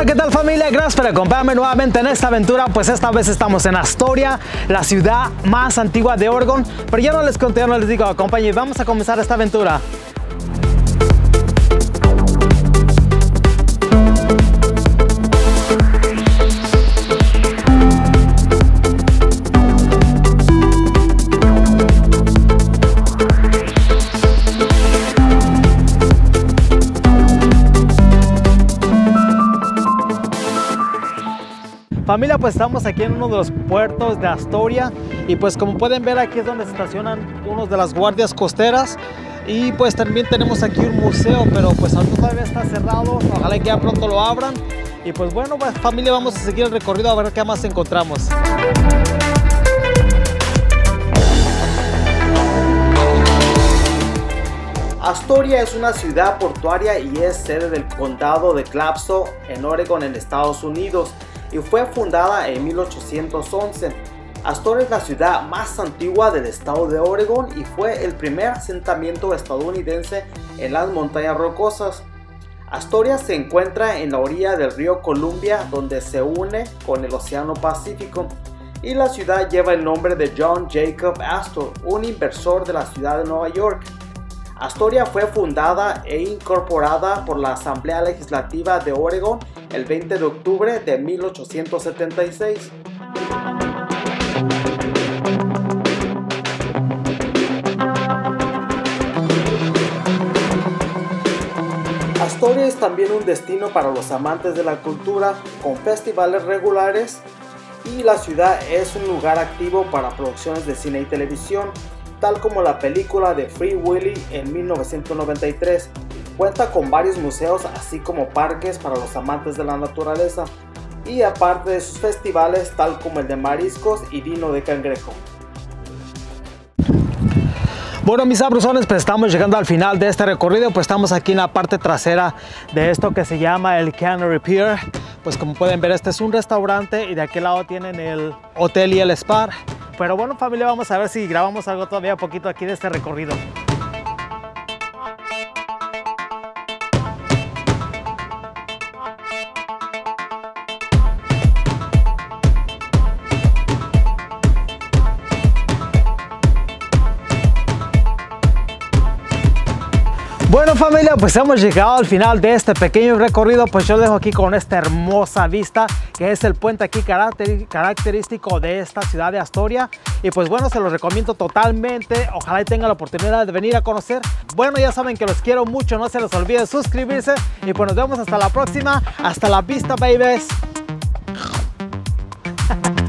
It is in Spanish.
Hola, ¿qué tal familia? Gracias por acompañarme nuevamente en esta aventura. Pues esta vez estamos en Astoria, la ciudad más antigua de Oregon. Pero ya no les conté, ya no les digo, acompáñenme, vamos a comenzar esta aventura. Familia, pues estamos aquí en uno de los puertos de Astoria y pues como pueden ver aquí es donde se estacionan unos de las guardias costeras y pues también tenemos aquí un museo, pero pues aún todavía está cerrado, ojalá que ya pronto lo abran. Y pues bueno, pues, familia, vamos a seguir el recorrido a ver qué más encontramos. Astoria es una ciudad portuaria y es sede del condado de Clapso en Oregon, en Estados Unidos, y fue fundada en 1811. Astoria es la ciudad más antigua del estado de Oregon y fue el primer asentamiento estadounidense en las montañas rocosas. Astoria se encuentra en la orilla del río Columbia, donde se une con el Océano Pacífico, y la ciudad lleva el nombre de John Jacob Astor, un inversor de la ciudad de Nueva York. Astoria fue fundada e incorporada por la Asamblea Legislativa de Oregon el 20 de octubre de 1876. Astoria es también un destino para los amantes de la cultura, con festivales regulares, y la ciudad es un lugar activo para producciones de cine y televisión, tal como la película de Free Willy en 1993. Cuenta con varios museos, así como parques para los amantes de la naturaleza, y aparte de sus festivales, tal como el de mariscos y vino de cangrejo. Bueno, mis sabrosones, pues estamos llegando al final de este recorrido. Pues estamos aquí en la parte trasera de esto que se llama el Cannery Pier. Pues como pueden ver, este es un restaurante y de aquel lado tienen el hotel y el spa. Pero bueno, familia, vamos a ver si grabamos algo todavía poquito aquí de este recorrido. Bueno familia, pues hemos llegado al final de este pequeño recorrido. Pues yo dejo aquí con esta hermosa vista que es el puente aquí característico de esta ciudad de Astoria. Y pues bueno, se los recomiendo totalmente, ojalá y tengan la oportunidad de venir a conocer. Bueno, ya saben que los quiero mucho, no se les olvide suscribirse y pues nos vemos hasta la próxima. Hasta la vista, babies.